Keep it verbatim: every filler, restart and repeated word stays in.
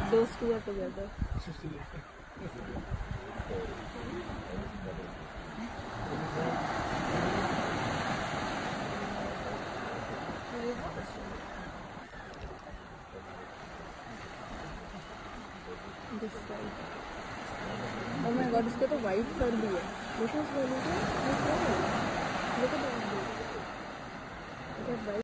Those two are together. This side. Oh my god, इसका तो white fur भी है. This is really good. Look at that. Look at that.